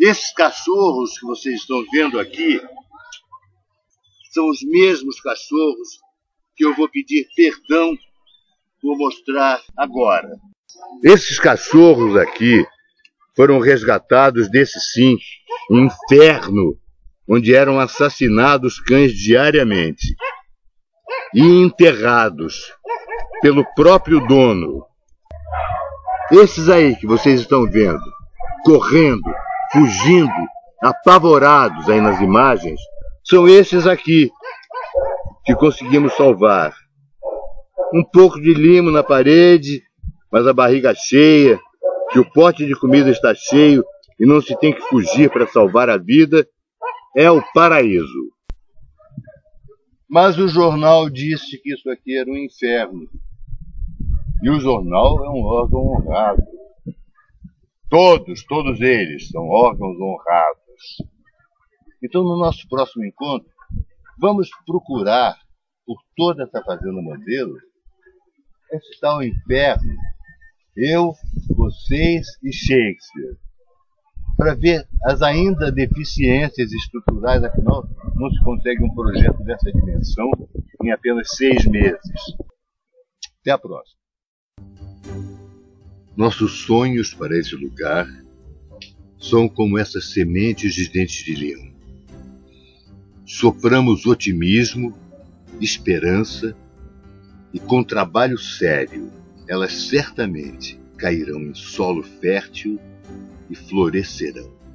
Esses cachorros que vocês estão vendo aqui são os mesmos cachorros que eu vou pedir perdão por mostrar agora. Esses cachorros aqui foram resgatados desse, sim, inferno, onde eram assassinados cães diariamente e enterrados pelo próprio dono. Esses aí que vocês estão vendo, correndo, fugindo, apavorados aí nas imagens, são esses aqui que conseguimos salvar. Um pouco de limo na parede, mas a barriga cheia, que o pote de comida está cheio e não se tem que fugir para salvar a vida, é o paraíso. Mas o jornal disse que isso aqui era um inferno. E o jornal é um órgão honrado. Todos eles são órgãos honrados. Então, no nosso próximo encontro, vamos procurar por toda essa fazenda modelo esse tal inferno, eu, vocês e Shakespeare, para ver as ainda deficiências estruturais. Afinal, não se consegue um projeto dessa dimensão em apenas 6 meses. Até a próxima. Nossos sonhos para esse lugar são como essas sementes de dentes de leão. Sopramos otimismo, esperança, e com trabalho sério, elas certamente cairão em solo fértil e florescerão.